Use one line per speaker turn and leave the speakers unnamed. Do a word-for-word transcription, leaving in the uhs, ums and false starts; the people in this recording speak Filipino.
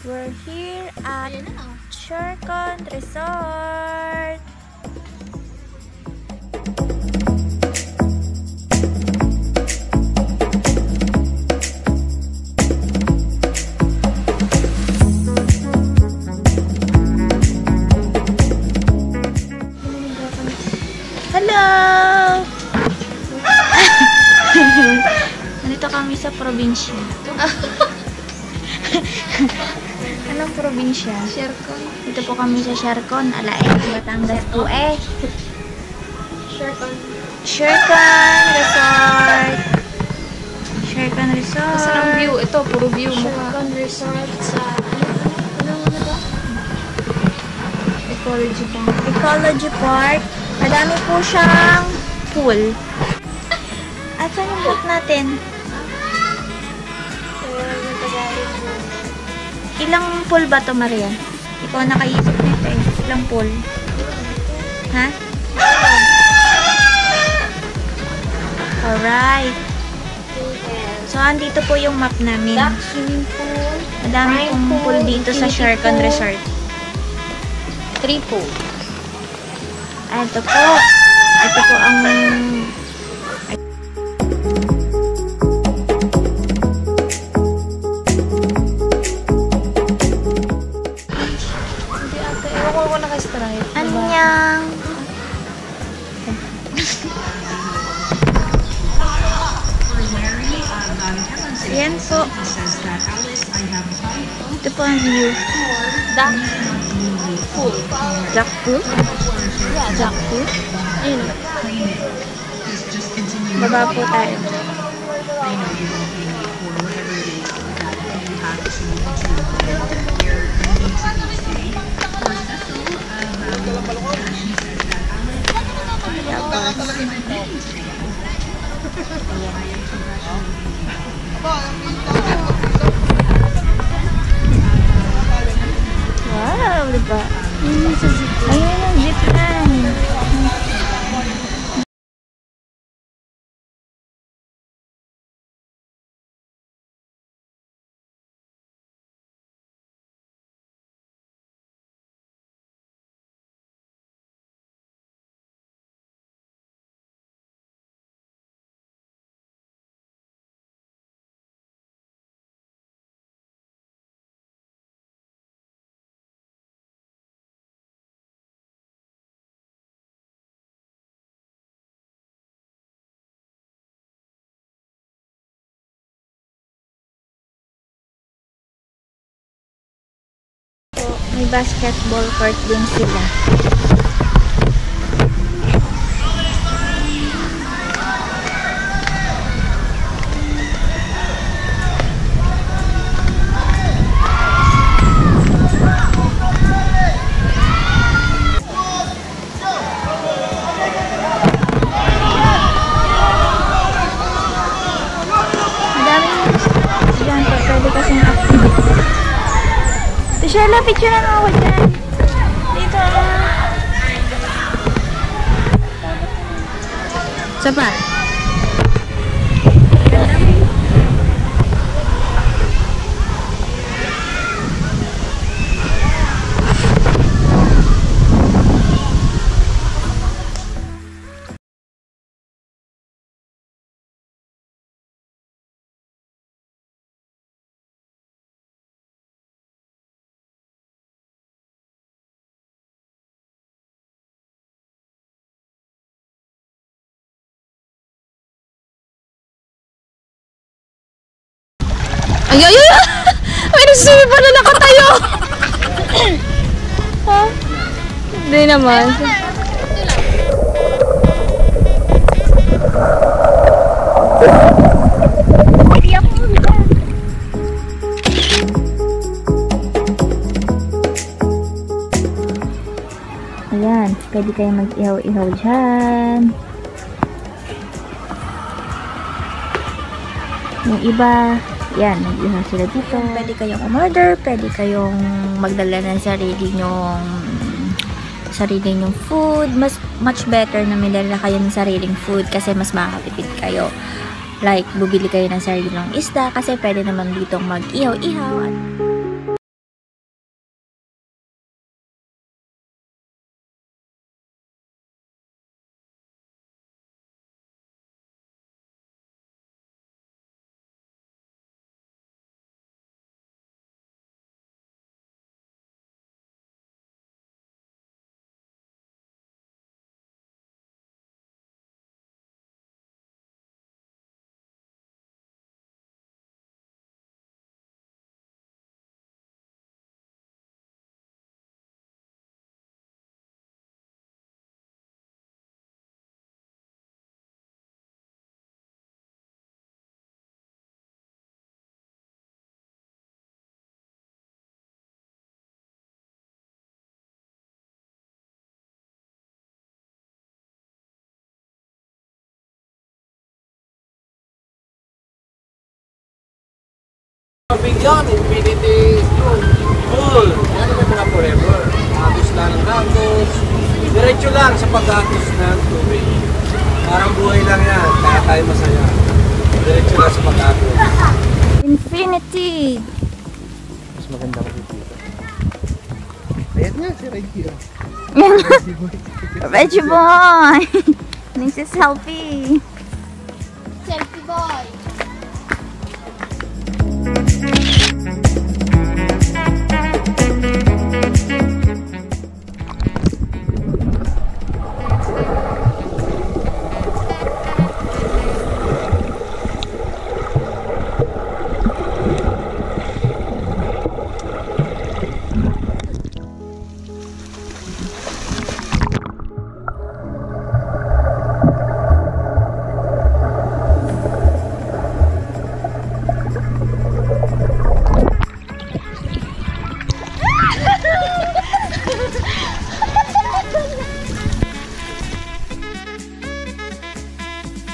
We're here at Shercon Resort. Hello! Nandito kami sa probinsya. Anong probinsya?
Shercon.
Dito po kami sa Shercon, Alaen, Batangas po eh.
Shercon.
Shercon Resort. Shercon Resort.
Masarap view. Ito, puro view mo.
Shercon Resort sa ano ano ba?
Ecology Park.
Ecology Park. Madami po siyang pool. At saan yung boat natin? Ilang pool ba to, Maria? Ikaw nakaisip nito eh. Ilang pool? Ha? Alright. So, andito po yung map namin.
Duck swimming pool.
Madami pong pool dito sa Shercon Resort.
Three pool.
Ah, ito po. Ito po ang...
Hindi ate. Ewan ko ako naka-stripe.
Anyang! Yan po. Ito po ang view.
Duck pool.
Duck pool?
Yeah, duck pool. Ayun.
Baba po tayo. Wow, diba? Ayun ang zipline. May basketball court din sila. Madaming dyan po. Pwede kasing activity. Shella, picture na ako dyan. Dito ah. Isa pa.
Ay, ay, ay! May nagsisimi pala nakatayo! Ha? Hindi naman.
Ayan, pwede kayo mag-ihaw-ihaw dyan. Yung iba, yan, mag-ihaw sila dito. Pwede kayong umorder, pwede kayong magdala ng sarili nyong sarili nyong food. Mas, much better na may dala kayo ng sariling food kasi mas makakatipid kayo. Like, bubili kayo ng sariling isda kasi pwede naman ditong mag-ihaw-ihaw.
Bigyan, infinity yun. Full. Yan naman mga forever. Agos lang ng agos. Diretso lang sa pag-agos ng tubig. Parang buhay lang yan. Kaya tayo masaya. Diretso lang sa pag-agos.
Infinity!
Mas maganda ko dito. Ayan nga si Reggie.
Reggie boy! This is selfie!
Selfie boy.